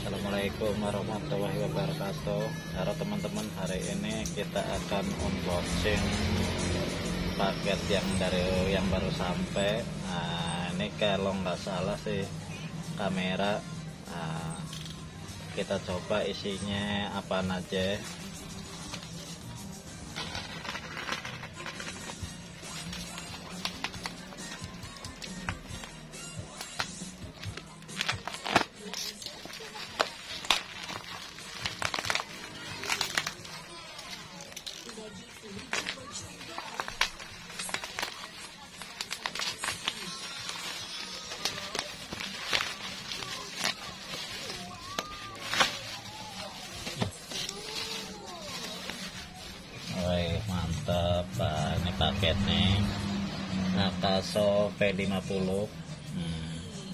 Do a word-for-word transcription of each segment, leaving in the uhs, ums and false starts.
Assalamualaikum warahmatullahi wabarakatuh. Halo teman-teman, hari ini kita akan unboxing paket yang dari yang baru sampai. Nah, ini kalau nggak salah sih kamera. Nah, kita coba isinya apa aja. Woi, mantap Pak, ini paketnya Nakaso P lima puluh. hmm.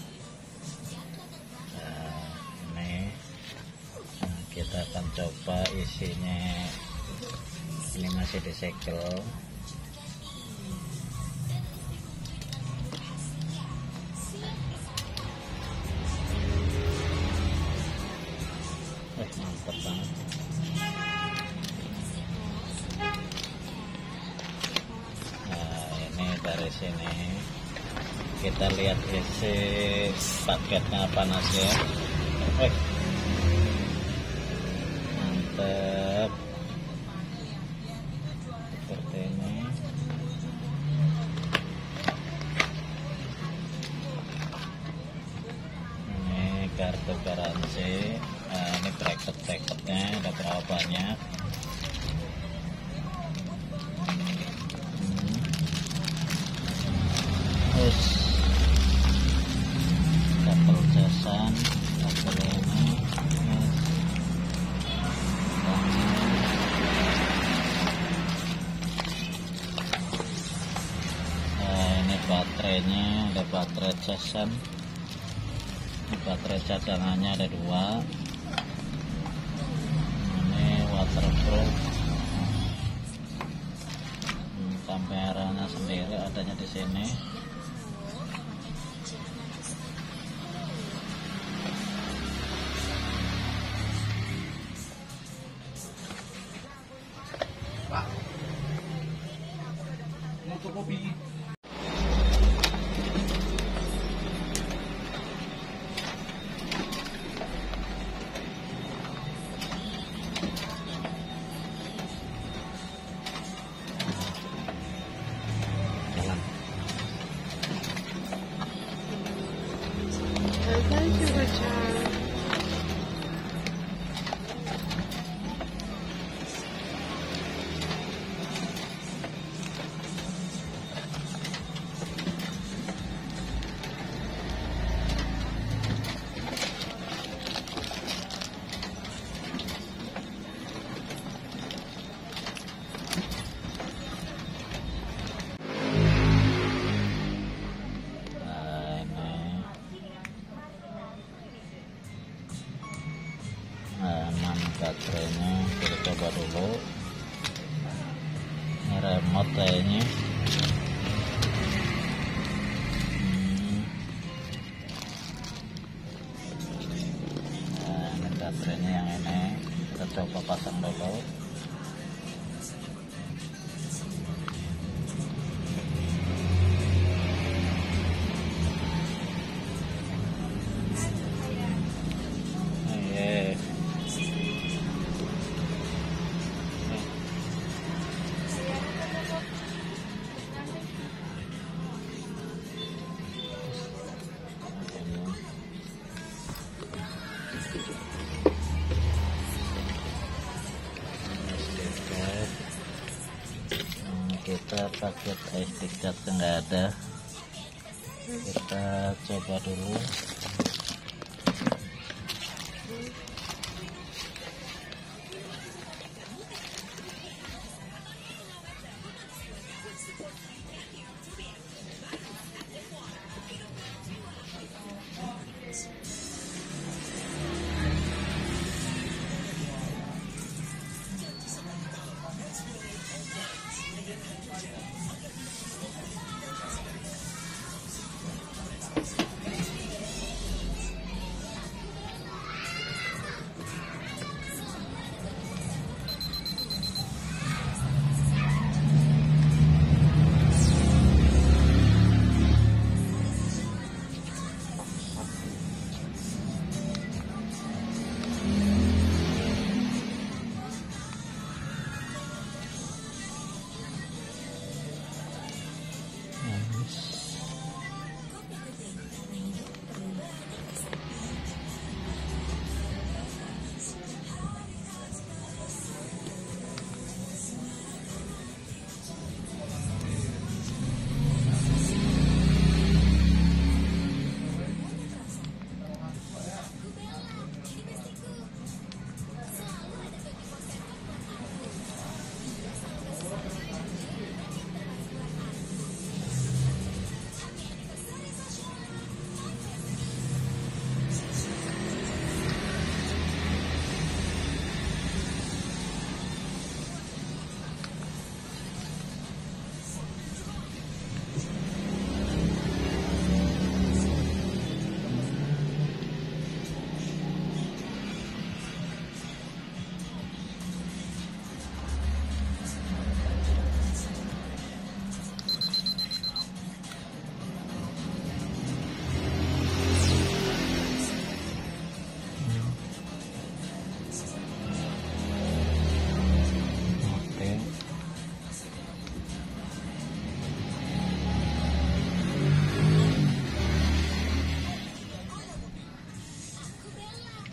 Nah, ini nah, kita akan coba isinya. Ini masih disegel. Eh, mantap banget. Dari sini kita lihat isi paketnya apa aja. Eh, mantap seperti ini. Ini kartu garansi. Nah, ini bracket-bracketnya ada berapa banyak. Terus kabel jasan, kabel ini, yes. Nah, ini baterainya, ada baterai jasan. Ini baterai cadangannya ada dua. Ini waterproof. Hmm, kameranya sendiri adanya di sini. Pak, untuk kopi. Jalan. Thank you, Richard. Baterainya kita coba dulu. Ini remote kayaknya. hmm. Nah, ini baterainya yang ini kita coba pasang dulu. Kita paket S D card nggak ada, kita coba dulu.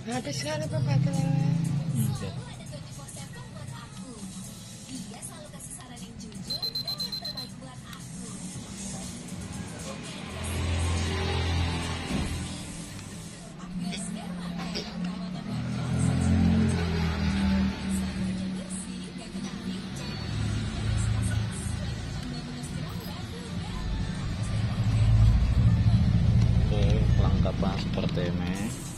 Habis sekali pembatalnya. Oke. Oke, kelengkapan seperti ini.